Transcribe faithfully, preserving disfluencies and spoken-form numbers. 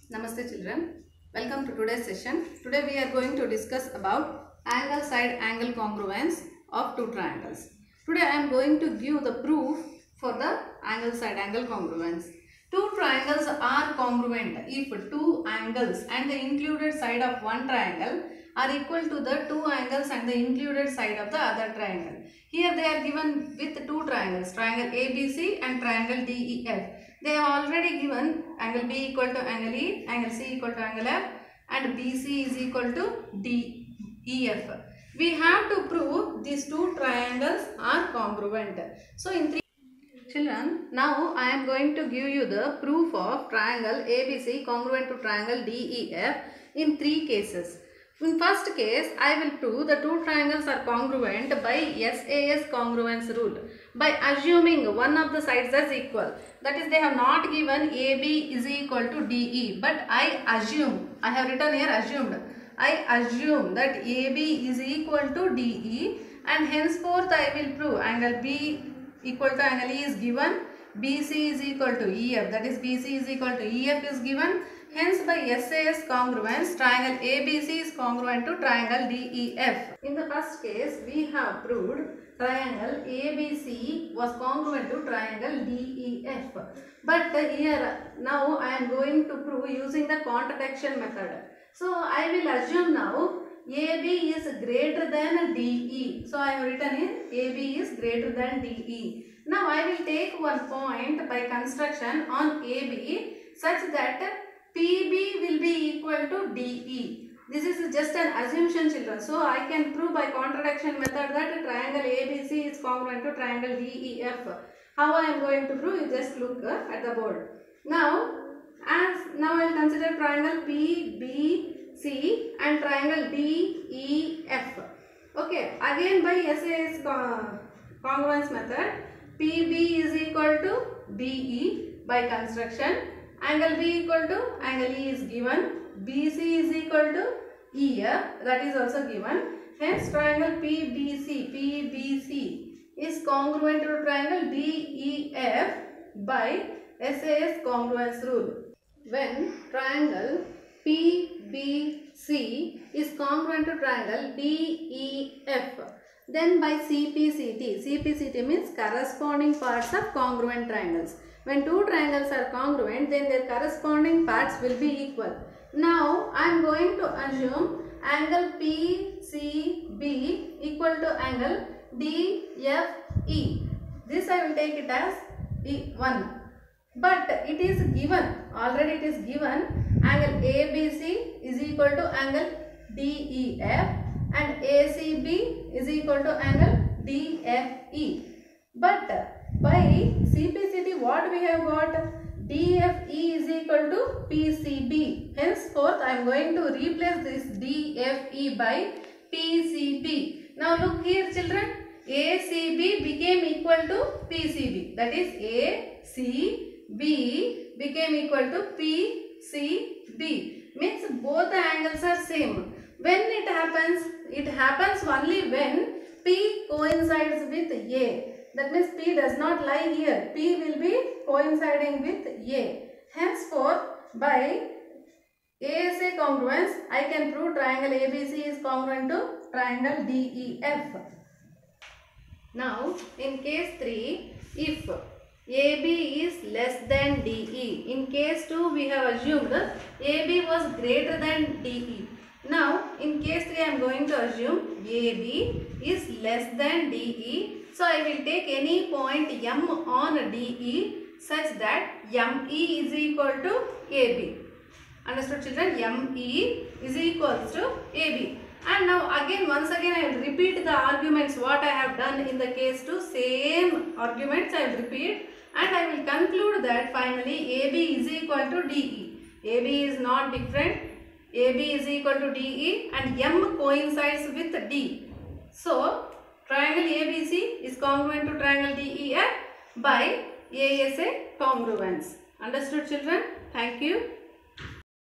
Namaste children, welcome to today's session. Today we are going to discuss about angle side angle congruence of two triangles. Today I am going to give the proof for the angle side angle congruence. Two triangles are congruent if two angles and the included side of one triangle are equal to the two angles and the included side of the other triangle. Here they are given with two triangles, triangle A B C and triangle D E F. They have already given angle B equal to angle E, angle C equal to angle F, and B C is equal to D E F. We have to prove these two triangles are congruent. So in three children, now I am going to give you the proof of triangle A B C congruent to triangle D E F in three cases. In first case, I will prove the two triangles are congruent by S A S congruence rule by assuming one of the sides as equal. That is, they have not given A B is equal to D E, but I assume, I have written here assumed. I assume that A B is equal to D E, and henceforth I will prove angle B equal to angle E is given, B C is equal to E F, that is B C is equal to E F is given. Hence, by S A S congruence, triangle A B C is congruent to triangle D E F. In the first case, we have proved triangle A B C was congruent to triangle D E F. But here, now I am going to prove using the contradiction method. So, I will assume now A B is greater than D E. So, I have written in A B is greater than D E. Now, I will take one point by construction on A B such that P B will be equal to D E. This is just an assumption, children. So, I can prove by contradiction method that triangle A B C is congruent to triangle D E F. How I am going to prove? You just look uh, at the board. Now, as now I will consider triangle P B C and triangle D E F. Okay, again by S A S con congruence method, P B is equal to D E by construction. Angle B equal to angle E is given. B C is equal to E F, that is also given. Hence, triangle P B C, P B C is congruent to triangle D E F by S A S congruence rule. When triangle P B C is congruent to triangle D E F, then by C P C T, C P C T means corresponding parts of congruent triangles. When two triangles are congruent, then their corresponding parts will be equal. Now, I am going to assume angle P C B equal to angle D F E. This I will take it as E one. But it is given, already it is given, angle A B C is equal to angle D E F and A C B is equal to angle D F E. But by C P C T, what we have got? D F E is equal to P C B. Henceforth, I am going to replace this D F E by P C B. Now look here, children. A C B became equal to P C B. That is, A C B became equal to P C B. Means both the angles are same. When it happens? It happens only when P coincides with A. That means P does not lie here. P will be coinciding with A. Henceforth, by A S A congruence, I can prove triangle A B C is congruent to triangle D E F. Now, in case three, if A B is less than D E. In case two, we have assumed A B was greater than D E. Now, in case three, I am going to assume A B is less than D E. So, I will take any point M on D E such that M E is equal to A B. Understood, children? M E is equals to A B. And now again, once again, I will repeat the arguments what I have done in the case two. Same arguments I will repeat, and I will conclude that finally A B is equal to D E. A B is not different. A B is equal to D E and M coincides with D. So, triangle A B C is congruent to triangle D E F by A S A congruence. Understood, children? Thank you.